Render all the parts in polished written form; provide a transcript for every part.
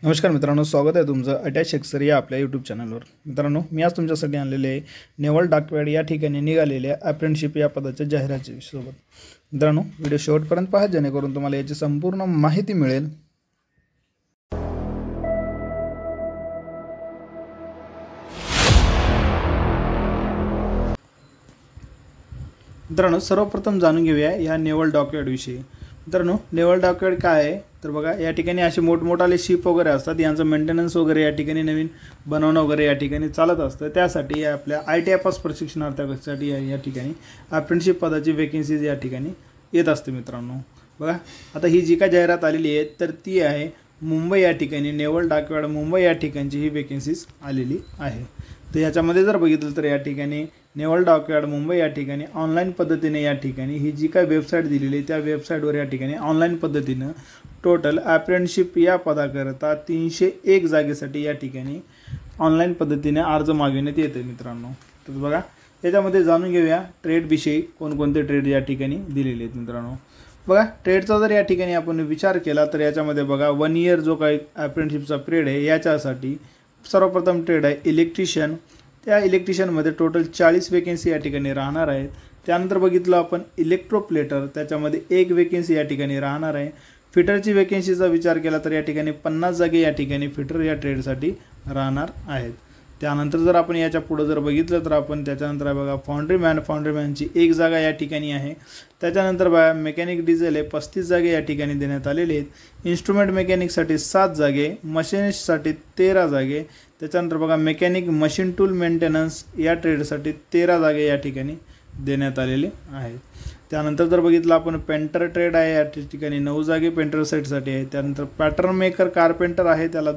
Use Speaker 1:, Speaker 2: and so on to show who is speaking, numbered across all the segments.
Speaker 1: नमस्कार मित्रांनो, स्वागत आहे तुमचं अटॅच एक्सर या आपल्या यूट्यूब चॅनलवर। मित्रांनो, मी आज तुमच्यासाठी आणलेले नेवल डॉकयार्ड या ठिकाणी निघालेल्या अप्रेंटिसशिप या पदाच्या जाहिरातीसोबत। मित्रांनो, व्हिडिओ शेवटपर्यंत पहा जेणेकरून तुम्हाला याची संपूर्ण माहिती मिळेल। मित्रांनो, सर्वप्रथम जाणून घेऊया या नेवल डॉकयार्ड विषयी। मित्रांनो, नेवल डॉकयार्ड काय आहे तर बघा, या ठिकाणी असे मोठमोठाले शिप वगैरे असतात, यांचं मेंटेनन्स वगैरे या ठिकाणी नवीन बनवणं वगैरे या ठिकाणी चालत असतं। त्यासाठी आपल्या ITI पास प्रशिक्षणार्थ्यांसाठी या ठिकाणी अप्रेंटिसशिप पदाची वेकेन्सीज या ठिकाणी येत असते। मित्रांनो बघा, आता ही जी काय जाहिरात आलेली आहे तर ती आहे मुंबई या ठिकाणी, नेवल डॉकयार्ड मुंबई या ठिकाणची ही वेकेन्सीज आलेली आहे। तर याच्यामध्ये जर बघितलं तर या ठिकाणी नेवल डॉकयार्ड मुंबई या ठिकाणी ऑनलाईन पद्धतीने या ठिकाणी ही जी काय वेबसाईट दिलेली आहे त्या वेबसाईटवर या ठिकाणी ऑनलाईन पद्धतीनं टोटल अप्रेंटिसशिप या पदाकरता 301 जागेसाठी या ठिकाणी ऑनलाईन पद्धतीने अर्ज मागविण्यात येते। मित्रांनो, तर बघा, याच्यामध्ये जाणून घेऊया ट्रेडविषयी कोणकोणते ट्रेड या ठिकाणी दिलेले आहेत। मित्रांनो बघा, ट्रेडचा जर या ठिकाणी आपण विचार केला तर याच्यामध्ये बघा 1 इयर जो काही अप्रेंटिसशिपचा पिरियड आहे याच्यासाठी सर्वप्रथम ट्रेड आहे इलेक्ट्रिशियन। त्या इलेक्ट्रिशियनमध्ये टोटल 40 वेकेन्सी या ठिकाणी राहणार आहेत। त्यानंतर बघितलं आपण इलेक्ट्रोप्लेटर, त्याच्यामध्ये 1 वेकेन्सी या ठिकाणी राहणार आहे। फिटरची वेकेन्सीचा विचार केला तर या ठिकाणी 50 जागे या ठिकाणी फिटर या ट्रेडसाठी राहणार आहेत। त्यानंतर जर आपण याच्या पुढे जर बघितलं तर आपण त्याच्यानंतर बघा फाउंड्रीमॅनची 1 जागा या ठिकाणी आहे। त्याच्यानंतर बघा मेकॅनिक डिझेल आहे 35 जागे या ठिकाणी देण्यात आलेले आहेत। इन्स्ट्रुमेंट मेकॅनिकसाठी 7 जागे, मशीनिस्टसाठी 13 जागे, त्याच्यानंतर बघा मेकॅनिक मशीन टूल मेंटेनन्स या ट्रेडसाठी 13 जागे या ठिकाणी देण्यात आलेले आहेत। त्यानंतर जर बघितलं आपण पेंटर ट्रेड आहे या ठिकाणी 9 जागे पेंटर सेटसाठी आहे। त्यानंतर पॅटर्न मेकर कार्पेंटर आहे, त्याला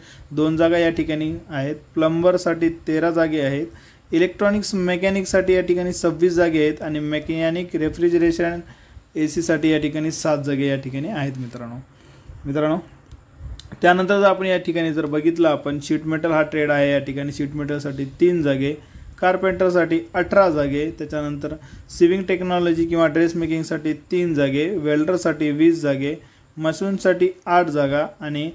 Speaker 1: 2 जागा या ठिकाणी आहेत। प्लंबरसाठी 13 जागे आहेत। इलेक्ट्रॉनिक्स मेकॅनिकसाठी या ठिकाणी 26 जागे आहेत आणि मेकॅनिक रेफ्रिजरेशन AC साठी या ठिकाणी 7 जागे या ठिकाणी आहेत। मित्रांनो त्यानंतर जर आपण या ठिकाणी जर बघितलं आपण शीट मेटल हा ट्रेड आहे, या ठिकाणी शीट मेटलसाठी 3 जागे, कार्पेंटरसाठी 18 जागे, त्याच्यानंतर सिविंग टेक्नॉलॉजी किंवा ड्रेस मेकिंगसाठी 3 जागे, वेल्डरसाठी 20 जागे, मशीनसाठी 8 जागा आणि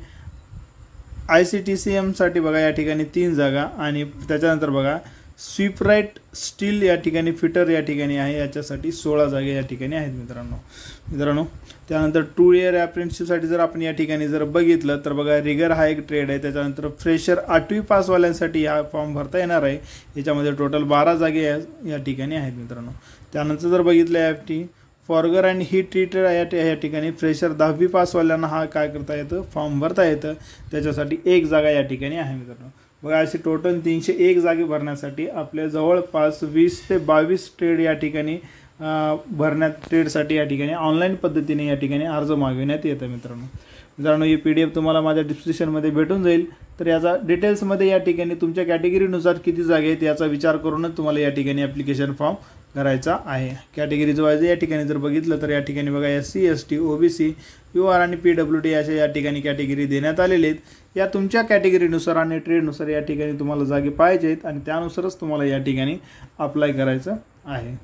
Speaker 1: ICTCMसाठी बघा या ठिकाणी 3 जागा आणि त्याच्यानंतर बघा स्वीपराईट स्टील या ठिकाणी फिटर या ठिकाणी आहे, याच्यासाठी 16 जागे या ठिकाणी आहेत। मित्रांनो त्यानंतर 2 इयर अप्रेंटिसशिपसाठी जर आपण या ठिकाणी जर बघितलं तर बघा रिगर हा एक ट्रेड आहे। त्याच्यानंतर फ्रेशर 8वी पासवाल्यांसाठी हा फॉर्म भरता येणार आहे, याच्यामध्ये टोटल 12 जागे या ठिकाणी आहेत। मित्रांनो त्यानंतर जर बघितलं FT forger and heat treater या ठिकाणी फ्रेशर 10वी पासवाल्यांना हा काय करता येतं फॉर्म भरता येतं, त्याच्यासाठी 1 जागा या ठिकाणी आहे। मित्रांनो बघा, असे टोटल 301 जागे भरण्यासाठी आपल्या जवळपास 20 ते 22 ट्रेड या ठिकाणी ट्रेडसाठी या ठिकाणी ऑनलाईन पद्धतीने या ठिकाणी अर्ज मागविण्यात येतं। मित्रांनो ही PDF तुम्हाला माझ्या डिस्क्रिप्शनमध्ये भेटून जाईल। तर याचा डिटेल्समध्ये या ठिकाणी तुमच्या कॅटेगरीनुसार किती जागे आहेत याचा विचार करूनच तुम्हाला या ठिकाणी ॲप्लिकेशन फॉर्म करायचा आहे। कॅटेगरीज वाईज या ठिकाणी जर बघितलं तर या ठिकाणी बघा SC ST OBC UR आणि PWD अशा या ठिकाणी कॅटेगरी देण्यात आलेले आहेत। या तुमच्या कॅटेगरीनुसार आणि ट्रेडनुसार या ठिकाणी तुम्हाला जागे पाहिजे आहेत आणि त्यानुसारच तुम्हाला या ठिकाणी अप्लाय करायचं आहे।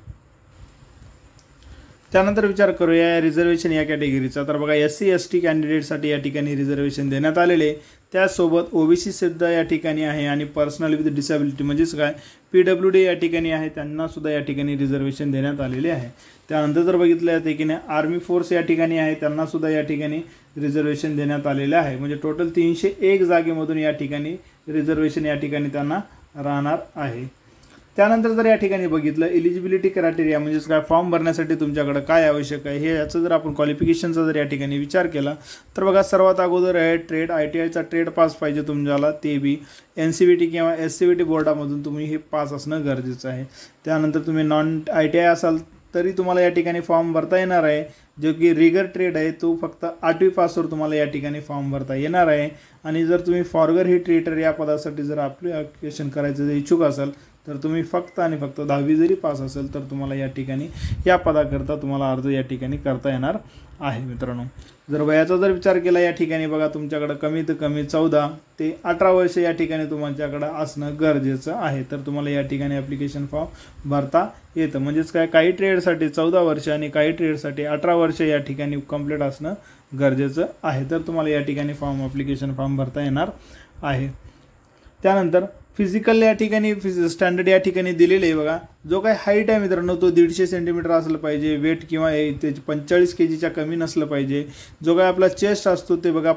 Speaker 1: त्यानंतर विचार करूया रिझर्वेशन या कॅटेगरीचा। तर बघा SC ST कॅन्डिडेटसाठी या ठिकाणी रिझर्वेशन देण्यात आलेले, त्यासोबत OBC सुद्धा या ठिकाणी आहे आणि पर्सनल विथ डिसेबिलिटी म्हणजेच काय PWD या ठिकाणी आहे, त्यांना सुद्धा या ठिकाणी रिझर्वेशन देण्यात आलेले आहे। त्यानंतर जर बघितलं या ठिकाणी आर्मी फोर्स या ठिकाणी आहे, त्यांना सुद्धा या ठिकाणी रिझर्वेशन देण्यात आलेले आहे। म्हणजे टोटल 301 जागेमधून या ठिकाणी रिझर्वेशन या ठिकाणी त्यांना राहणार आहे। त्यानंतर जर या ठिकाणी बघितलं एलिजिबिलिटी क्रायटेरिया म्हणजेच काय फॉर्म भरण्यासाठी तुमच्याकडे काय आवश्यक आहे हे याचं जर आपण क्वालिफिकेशनचा जर या ठिकाणी विचार केला तर बघा सर्वात अगोदर आहे ट्रेड ITIचा ट्रेड पास पाहिजे तुम्हाला, ते बी NCVT किंवा SCVT बोर्डामधून तुम्ही हे पास असणं गरजेचं आहे। त्यानंतर तुम्ही नॉन ITI असाल तरी तुम्हाला या ठिकाणी फॉर्म भरता येणार आहे, जो की रिगर ट्रेड आहे तो फक्त 8वी पासवर तुम्हाला या ठिकाणी फॉर्म भरता येणार आहे। आणि जर तुम्ही फॉरगर हीट ट्रीटर या पदासाठी जर ॲप्लिकेशन करायचं जर इच्छुक असाल तर तुम्ही फक्त आणि फक्त 10वी जरी पास असेल तर तुम्हाला या ठिकाणी या पदाकरता तुम्हाला अर्ज या ठिकाणी करता येणार आहे। मित्रांनो जर वयाचा जर विचार केला या ठिकाणी बघा तुमच्याकडे कमीत कमी 14 ते 18 वर्ष या ठिकाणी तुमच्याकडे असणं गरजेचं आहे, तर तुम्हाला या ठिकाणी ॲप्लिकेशन फॉर्म भरता येतं. म्हणजेच काही ट्रेडसाठी 14 वर्ष आणि काही ट्रेडसाठी 18 वर्ष या ठिकाणी कंप्लीट असणं गरजेचं आहे, तर तुम्हाला या ठिकाणी ॲप्लिकेशन फॉर्म भरता येणार आहे. त्यानंतर फिजिकल या ठिकाणी स्टँडर्ड या ठिकाणी दिलेले आहे बघा. जो काही हाईट आहे मित्रांनो तो 150 सेंटीमीटर असलं पाहिजे. वेट किंवा त्याची 45 kgच्या कमी नसलं पाहिजे. जो काही आपला चेस्ट असतो ते बघा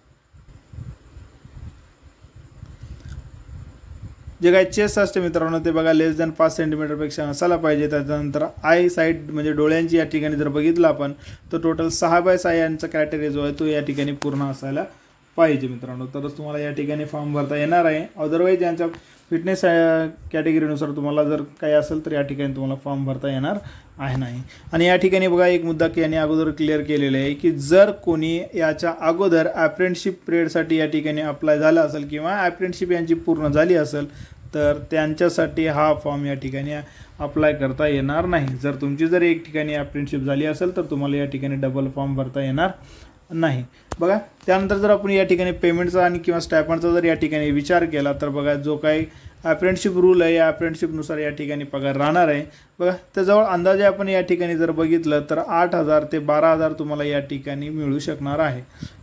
Speaker 1: जे काही चेस्ट असते मित्रांनो ते बघा लेस दॅन 5 सेंटीमीटरपेक्षा नसायला पाहिजे. त्याच्यानंतर आय साईड म्हणजे डोळ्यांची या ठिकाणी जर बघितलं आपण तर टोटल 6/6 यांचा क्रायटेरिया जो आहे तो या ठिकाणी पूर्ण असायला पाहिजे मित्रांनो, तरच तुम्हाला या ठिकाणी फॉर्म भरता येणार आहे. अदरवाईज यांच्या फिटनेस कॅटेगरीनुसार तुम्हाला जर काही असेल तर या ठिकाणी तुम्हाला फॉर्म भरता येणार आहे नाही. आणि या ठिकाणी बघा एक मुद्दा की यांनी अगोदर क्लिअर केलेला आहे की जर कोणी याच्या अगोदर अप्रेंटिसशिप पिरियडसाठी या ठिकाणी अप्लाय झाला असेल किंवा अप्रेंटिसशिप यांची पूर्ण झाली असेल तर त्यांच्यासाठी हा फॉर्म या ठिकाणी अप्लाय करता येणार नाही. जर तुमची जर एक ठिकाणी अप्रेंटिसशिप झाली असेल तर तुम्हाला या ठिकाणी डबल फॉर्म भरता येणार नाही. बघा त्यानंतर जर आपण या ठिकाणी पेमेंटचा आणि किंवा स्टायपंडचा जर या ठिकाणी विचार केला तर बघा जो काही अप्रेंटिसशिप रूल आहे या अप्रेंटिसशिपनुसार या ठिकाणी पगार राहणार आहे. बघा त्याजवळ अंदाजे आपण या ठिकाणी जर बघितलं तर 8,000 ते 12,000 तुम्हाला या ठिकाणी मिळू शकणार आहे.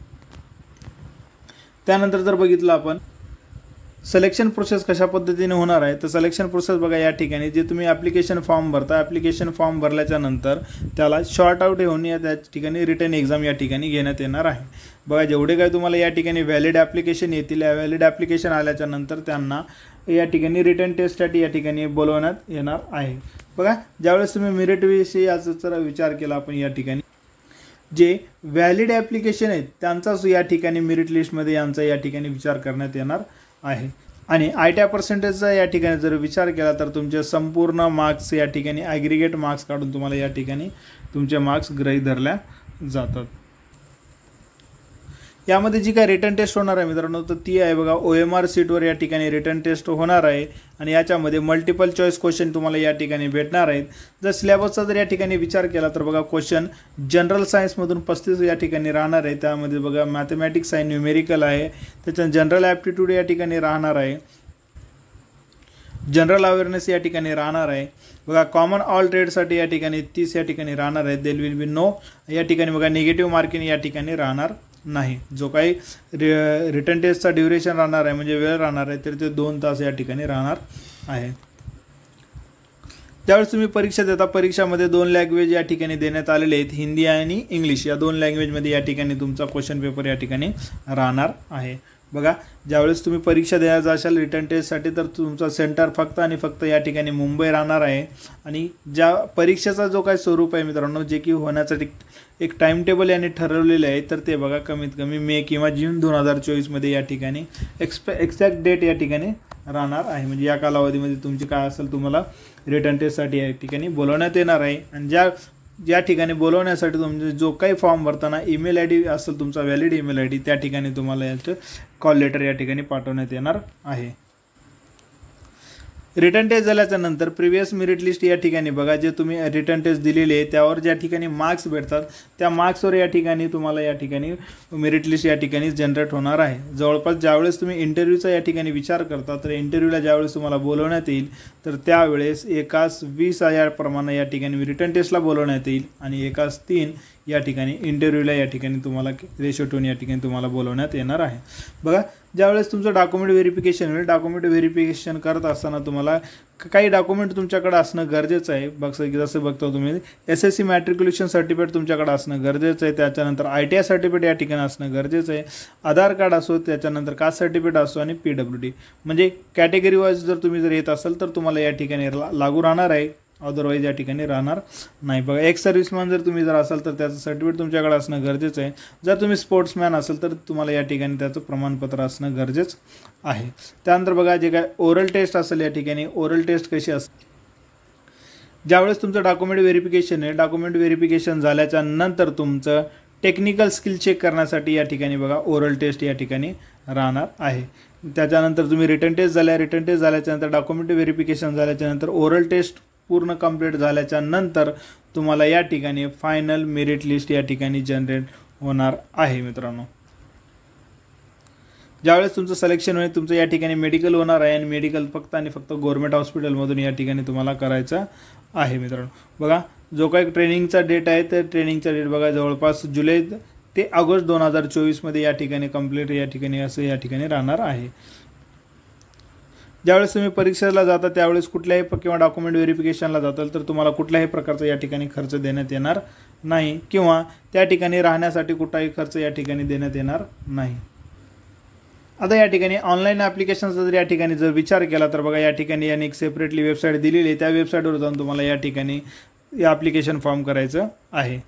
Speaker 1: त्यानंतर जर बघितलं आपण सिलेक्शन प्रोसेस कशा पद्धतीने होणार आहे तर सिलेक्शन प्रोसेस बघा या ठिकाणी जे तुम्ही ॲप्लिकेशन फॉर्म भरता ॲप्लिकेशन फॉर्म भरल्याच्या नंतर त्याला शॉर्ट आउट होऊन या त्या ठिकाणी रिटर्न एक्झाम या ठिकाणी घेण्यात येणार आहे. बघा जेवढे काही तुम्हाला या ठिकाणी व्हॅलिड ॲप्लिकेशन येतील या व्हॅलिड ॲप्लिकेशन आल्याच्या नंतर त्यांना या ठिकाणी रिटर्न टेस्टसाठी या ठिकाणी बोलवण्यात येणार आहे. बघा ज्यावेळेस तुम्ही मेरिटविषयी याचा विचार केला आपण या ठिकाणी जे व्हॅलिड ॲप्लिकेशन आहेत त्यांचाच या ठिकाणी मेरिट लिस्टमध्ये यांचा या ठिकाणी विचार करण्यात येणार आहे. आणि ITI पर्सेंटेजचा या ठिकाणी जर विचार केला तर तुमचे संपूर्ण मार्क्स या ठिकाणी ॲग्रिगेट मार्क्स काढून तुम्हाला या ठिकाणी तुमचे मार्क्स गृहीत धरल्या जातात. यामध्ये जी काय रिटर्न टेस्ट होणार आहे मित्रांनो तर ती आहे बघा OMR सीटवर या ठिकाणी रिटर्न टेस्ट होणार आहे आणि याच्यामध्ये मल्टिपल चॉईस क्वेश्चन तुम्हाला या ठिकाणी भेटणार आहेत. जर सिलेबसचा जर या ठिकाणी विचार केला तर बघा क्वेश्चन जनरल सायन्समधून 35 या ठिकाणी राहणार आहे. त्यामध्ये बघा मॅथमॅटिक्स आहे, न्यूमेरिकल आहे, त्याच्या जनरल ॲप्टिट्यूड या ठिकाणी राहणार आहे, जनरल अवेअरनेस या ठिकाणी राहणार आहे. बघा कॉमन ऑल ट्रेडसाठी या ठिकाणी 30 या ठिकाणी राहणार आहे. देर विल बी नो या ठिकाणी बघा निगेटिव्ह मार्किंग या ठिकाणी राहणार नाही. जो काही रिटर्न टेस्टचा ड्युरेशन राहणार आहे म्हणजे वेळ राहणार आहे तर ते 2 तास या ठिकाणी राहणार आहे. ज्यावेळेस तुम्ही परीक्षा देता परीक्षामध्ये 2 लँग्वेज या ठिकाणी देण्यात आलेले आहेत, हिंदी आणि इंग्लिश. या 2 लँग्वेजमध्ये या ठिकाणी तुमचा क्वेश्चन पेपर या ठिकाणी राहणार आहे. बघा ज्यावेळेस तुम्ही परीक्षा द्यायला जाशाल रिटर्न टेस्टसाठी तर तुमचा सेंटर फक्त आणि फक्त या ठिकाणी मुंबई राहणार आहे. आणि ज्या परीक्षेचा जो काही स्वरूप आहे मित्रांनो जे की होण्यासाठी एक टाइम टेबल याने ठरवलेलं आहे तर ते बघा कमीत कमी मे किंवा जून 2024 या ठिकाणी एक्झॅक्ट डेट या ठिकाणी राहणार आहे. म्हणजे या कालावधीमध्ये तुमची काय असेल तुम्हाला रिटर्न टेस्टसाठी या ठिकाणी बोलवण्यात येणार आहे. आणि ज्या ठिकाणी बोलवण्यासाठी तुमचे जो काही फॉर्म भरताना ईमेल ID असेल तुमचा व्हॅलिड ईमेल ID त्या ठिकाणी तुम्हाला याचं कॉल लेटर या ठिकाणी पाठवण्यात येणार आहे. रिटर्न टेस्ट झाल्याच्या नंतर प्रिव्हियस मेरिट लिस्ट या ठिकाणी बघा जे तुम्ही रिटर्न टेस्ट दिलेले आहे त्यावर ज्या ठिकाणी मार्क्स भेटतात त्या मार्क्सवर या ठिकाणी तुम्हाला या ठिकाणी मेरिट लिस्ट या ठिकाणी जनरेट होणार आहे. जवळपास ज्यावेळेस तुम्ही इंटरव्ह्यूचा या ठिकाणी विचार करता तर इंटरव्ह्यूला ज्यावेळेस तुम्हाला बोलवण्यात येईल तर त्यावेळेस एकास 20,000 प्रमाणे या ठिकाणी रिटर्न टेस्टला बोलवण्यात येईल आणि एकास 3 या ठिकाणी इंटरव्ह्यूला या ठिकाणी तुम्हाला रेशो 2 या ठिकाणी तुम्हाला बोलवण्यात येणार आहे. बघा ज्यावेळेस तुमचं डॉक्युमेंट व्हेरिफिकेशन होईल डॉक्युमेंट व्हेरिफिकेशन करत असताना तुम्हाला काही डॉक्युमेंट तुमच्याकडे असणं गरजेचं आहे. जसं बघतो तुम्ही SSC मॅट्रिक्युलेशन सर्टिफिकेट तुमच्याकडे असणं गरजेचं आहे. त्याच्यानंतर ITI सर्टिफिकेट या ठिकाणी असणं गरजेचं आहे. आधार कार्ड असो, त्याच्यानंतर कास्ट सर्टिफिकेट असो आणि PWD म्हणजे कॅटेगरी वाईज जर तुम्ही जर येत असाल तर तुम्हाला या ठिकाणी लागू राहणार आहे. अदरवाईज या ठिकाणी राहणार नाही. बघा एक सर्व्हिसमॅन जर तुम्ही जर असाल तर त्याचं सर्टिफिकेट तुमच्याकडे असणं गरजेचं आहे. जर तुम्ही स्पोर्ट्समॅन असाल तर तुम्हाला या ठिकाणी त्याचं प्रमाणपत्र असणं गरजेचं आहे. त्यानंतर बघा जे काय ओरल टेस्ट असेल या ठिकाणी ओरल टेस्ट कशी असते ज्यावेळेस तुमचं डॉक्युमेंट व्हेरिफिकेशन आहे डॉक्युमेंट व्हेरिफिकेशन झाल्याच्या नंतर तुमचं टेक्निकल स्किल चेक करण्यासाठी या ठिकाणी बघा ओरल टेस्ट या ठिकाणी राहणार आहे. त्याच्यानंतर तुम्ही रिटर्न टेस्ट झाल्याच्या नंतर डॉक्युमेंट व्हेरिफिकेशन झाल्याच्या नंतर ओरल टेस्ट पूर्ण कंप्लीट झाल्याच्या नंतर तुम्हाला या ठिकाणी फायनल मेरिट लिस्ट या ठिकाणी जनरेट होणार आहे मित्रांनो. ज्यावेळेस तुमचं सिलेक्शन होईल तुमचं या ठिकाणी मेडिकल होणार आहे आणि मेडिकल फक्त आणि फक्त गव्हर्नमेंट हॉस्पिटलमधून या ठिकाणी तुम्हाला करायचं आहे मित्रांनो. बघा जो काही ट्रेनिंगचा डेट आहे तर ट्रेनिंगचा डेट बघा जवळपास जुलै ते ऑगस्ट 2024 मध्ये या ठिकाणी कंप्लीट या ठिकाणी असं या ठिकाणी राहणार आहे. ज्यावेळेस तुम्ही परीक्षेला जाता त्यावेळेस कुठल्याही किंवा डॉक्युमेंट व्हेरिफिकेशनला जाताल तर तुम्हाला कुठल्याही प्रकारचा या ठिकाणी खर्च देण्यात येणार नाही किंवा त्या ठिकाणी राहण्यासाठी कुठलाही खर्च या ठिकाणी देण्यात येणार नाही. आता या ठिकाणी ऑनलाईन ॲप्लिकेशनचा जर या ठिकाणी जर विचार केला तर बघा या ठिकाणी याने एक सेपरेटली वेबसाईट दिलेली आहे. त्या वेबसाईटवर जाऊन तुम्हाला या ठिकाणी या ॲप्लिकेशन फॉर्म करायचं आहे.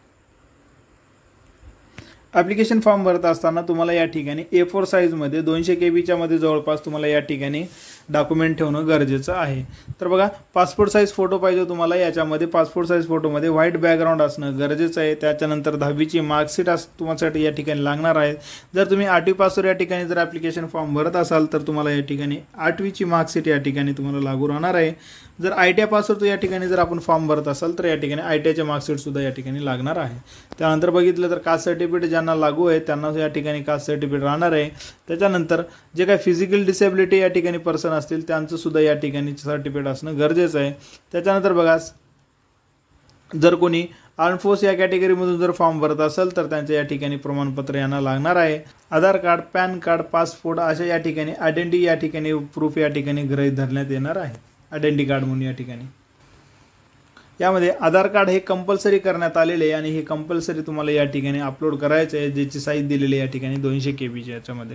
Speaker 1: ॲप्लिकेशन फॉर्म भरत असताना तुम्हाला या ठिकाणी A4 साईजमध्ये 200 KB मध्ये जवळपास तुम्हाला या ठिकाणी डॉक्युमेंट ठेवणं गरजेचं आहे. तर बघा पासपोर्ट साईज फोटो पाहिजे तुम्हाला. याच्यामध्ये पासपोर्ट साईज फोटोमध्ये व्हाईट बॅकग्राऊंड असणं गरजेचं आहे. त्याच्यानंतर 10वीची मार्कशीट तुम्हासाठी या ठिकाणी लागणार आहे. जर तुम्ही 8वी पासवर या ठिकाणी जर ॲप्लिकेशन फॉर्म भरत असाल तर तुम्हाला या ठिकाणी 8वीची मार्कशीट या ठिकाणी तुम्हाला लागू राहणार आहे. जर ITI पासवर या ठिकाणी जर आपण फॉर्म भरत असाल तर या ठिकाणी ITIचे मार्कशीटसुद्धा या ठिकाणी लागणार आहे. त्यानंतर बघितलं तर कास्ट सर्टिफिकेट ज्यांना लागू आहे त्यांना या ठिकाणी कास्ट सर्टिफिकेट राहणार आहे. त्याच्यानंतर जे काही फिजिकल डिसेबिलिटी या ठिकाणी पर्सन असतील त्यांचं सुद्धा या ठिकाणी सर्टिफिकेट असणं गरजेचं आहे. त्याच्यानंतर बघा जर कोणी आर्म फोर्स या कॅटेगरीमधून जर फॉर्म भरत असेल तर त्यांचं या ठिकाणी प्रमाणपत्र यांना लागणार आहे. Aadhaar card, PAN card, passport अशा या ठिकाणी आयडेंटिटी या ठिकाणी प्रूफ या ठिकाणी गृहीत धरण्यात येणार आहे. आयडेंटिटी कार्ड म्हणून या ठिकाणी यामध्ये आधार कार्ड हे कंपल्सरी करण्यात आलेले आहे आणि हे कंपल्सरी तुम्हाला या ठिकाणी अपलोड करायचं आहे. ज्याची साईज दिलेली आहे या ठिकाणी 200 KB याच्यामध्ये.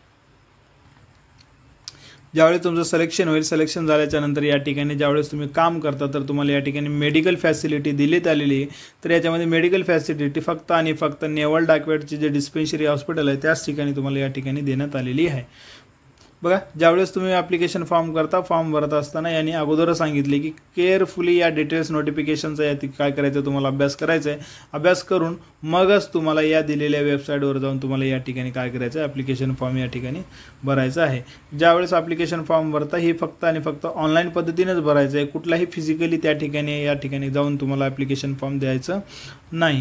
Speaker 1: ज्यावेळेस तुमचं सिलेक्शन होईल सिलेक्शन झाल्याच्या नंतर या ठिकाणी ज्यावेळेस तुम्ही काम करता तर तुम्हाला या ठिकाणी मेडिकल फॅसिलिटी दिलीत आलेली आहे. तर याच्यामध्ये मेडिकल फॅसिलिटी फक्त आणि फक्त नेवल डॉकवेटची जे डिस्पेन्सरी हॉस्पिटल आहे त्याच ठिकाणी तुम्हाला या ठिकाणी देण्यात आलेली आहे. बघा ज्यावेळेस तुम्ही ॲप्लिकेशन फॉर्म भरत असताना यांनी अगोदर सांगितले की केअरफुली या डिटेल्स नोटिफिकेशनचा या काय करायचं तुम्हाला अभ्यास करायचा आहे. अभ्यास करून मगच तुम्हाला या दिलेल्या वेबसाईटवर जाऊन तुम्हाला या ठिकाणी काय करायचं आहे ॲप्लिकेशन फॉर्म या ठिकाणी भरायचा आहे. ज्यावेळेस ॲप्लिकेशन फॉर्म भरता हे फक्त आणि फक्त ऑनलाईन पद्धतीनेच भरायचं आहे. कुठलाही फिजिकली त्या ठिकाणी या ठिकाणी जाऊन तुम्हाला ॲप्लिकेशन फॉर्म द्यायचं नाही.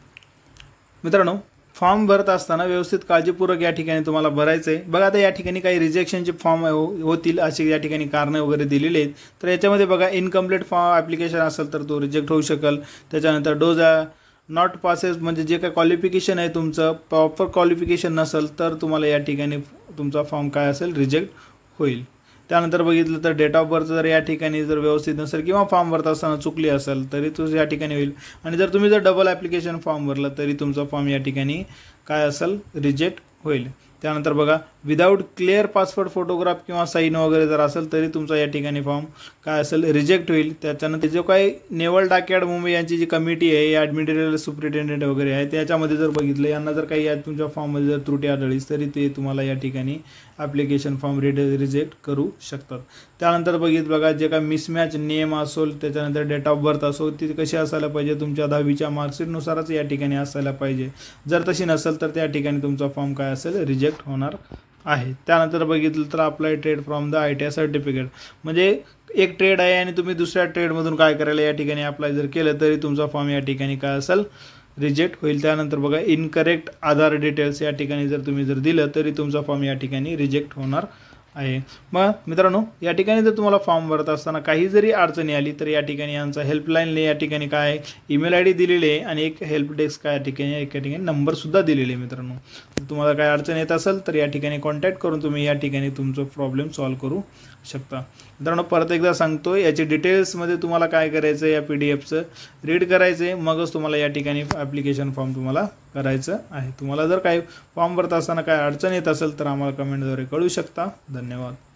Speaker 1: मित्रांनो फॉर्म भरत असताना व्यवस्थित काळजीपूर्वक या ठिकाणी तुम्हाला भरायचं आहे. बघा आता या ठिकाणी काही रिजेक्शनचे फॉर्म होतील अशी या ठिकाणी कारणं वगैरे दिलेली आहेत. तर याच्यामध्ये बघा इनकम्प्लीट फॉर्म ॲप्लिकेशन असेल तर तो रिजेक्ट होऊ शकेल. त्याच्यानंतर डोज नॉट पासेस म्हणजे जे काही क्वालिफिकेशन आहे तुमचं प्रॉपर क्वालिफिकेशन नसेल तर तुम्हाला या ठिकाणी तुमचा फॉर्म काय असेल रिजेक्ट होईल. त्यानंतर बघितलं तर डेट ऑफ बर्थ जर या ठिकाणी जर व्यवस्थित नसेल किंवा फॉर्म भरत असताना चुकली असेल तरी तो या ठिकाणी होईल. आणि जर तुम्ही जर डबल ॲप्लिकेशन फॉर्म भरलं तरी तुमचा फॉर्म या ठिकाणी काय असेल रिजेक्ट होईल. त्यानंतर बघा विदाऊट क्लिअर पासपोर्ट फोटोग्राफ किंवा साईन वगैरे जर असेल तरी तुमचा या ठिकाणी फॉर्म काय असेल रिजेक्ट होईल. त्याच्यानंतर जो काही नेवल डॉकयार्ड मुंबई यांची जी कमिटी आहे ॲडमिनिस्ट्रेटिव्ह सुप्रिटेंडेंट वगैरे आहे त्याच्यामध्ये जर बघितलं यांना जर काही तुमच्या फॉर्ममध्ये जर त्रुटी आढळलीच तरी ते तुम्हाला या ठिकाणी ॲप्लिकेशन फॉर्म रिजेक्ट करू शकतात. त्यानंतर बघा जे काही मिसमॅच नेम असेल त्याच्यानंतर डेट ऑफ बर्थ असो ती कशी असायला पाहिजे तुमच्या 10वीच्या मार्कशीटनुसारच या ठिकाणी असायला पाहिजे. जर तशी नसेल तर त्या ठिकाणी तुमचा फॉर्म काय असेल रिजेक्ट होणार आहे. त्यानंतर बघितलं तर apply trade from the ITI certificate म्हणजे एक ट्रेड आहे आणि तुम्ही दुसऱ्या ट्रेडमधून काय करायला या ठिकाणी अप्लाय जर केलं तरी तुमचा फॉर्म या ठिकाणी काय असेल रिजेक्ट होईल. त्यानंतर बघा इनकरेक्ट आधार डिटेल्स या ठिकाणी जर तुम्ही जर दिलं तरी तुमचा फॉर्म या ठिकाणी रिजेक्ट होणार आहे. मग मित्रांनो या ठिकाणी जर तुम्हाला फॉर्म भरत असताना काही जरी अडचणी आली तर या ठिकाणी यांचा हेल्पलाईनने या ठिकाणी काय ईमेल ID दिलेली आहे आणि एक हेल्प डेस्क काय या ठिकाणी नंबरसुद्धा दिलेले आहे. मित्रांनो तुम्हाला काय अडचण येत असेल तर या ठिकाणी कॉन्टॅक्ट करून तुम्ही या ठिकाणी तुमचं प्रॉब्लेम सॉल्व्ह करू शकता. मित्रांनो परत एकदा सांगतो याची डिटेल्समध्ये तुम्हाला काय करायचं आहे या PDFचं रीड करायचं आहे मगच तुम्हाला या ठिकाणी ॲप्लिकेशन फॉर्म तुम्हाला करायचं आहे. तुम्हाला जर काही फॉर्म भरत असताना काय अडचण येत असेल तर आम्हाला कमेंटद्वारे कळू शकता. धन्यवाद.